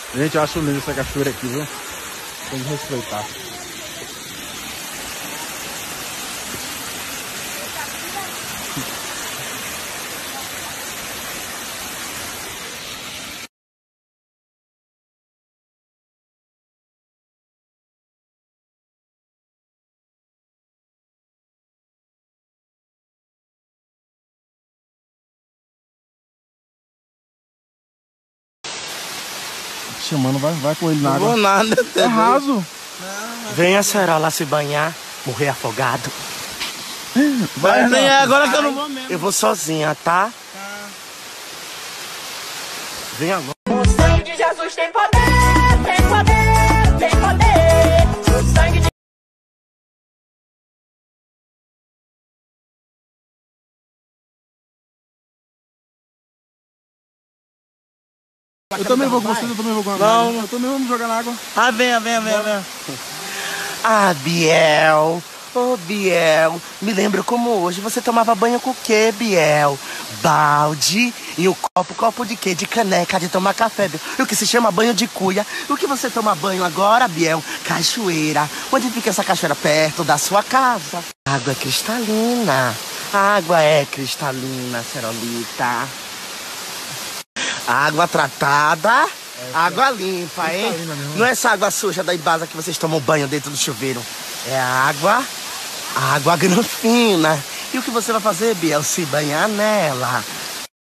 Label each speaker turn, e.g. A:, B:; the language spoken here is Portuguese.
A: Gente, eu acho lindo essa cachoeira aqui, viu? Tem que respeitar. Chamando, vai com ele na água.
B: Não vou nada.
A: É raso.
C: Venha, Acerola, se banhar, morrer afogado.
B: Vai, nem é agora que eu não vou mesmo.
C: Eu vou sozinha, tá? Vem agora.
D: O sangue de Jesus tem poder, tem poder, tem poder. O sangue de...
A: Eu também vou com vocês, eu também vou com a água.
B: Não.
A: Eu também vou me jogar na água.
B: Ah, venha.
C: Ah, Biel. Ô, Biel. Me lembro como hoje você tomava banho com o quê, Biel? Balde e um copo de quê? De caneca de tomar café, Biel. O que se chama banho de cuia. O que você toma banho agora, Biel? Cachoeira. Onde fica essa cachoeira? Perto da sua casa. A água é cristalina. A água é cristalina, Cerolita. Água tratada, água limpa, hein? Não é essa água suja da Ibasa que vocês tomam banho dentro do chuveiro. É água granfina. E o que você vai fazer, Biel? Se banhar nela.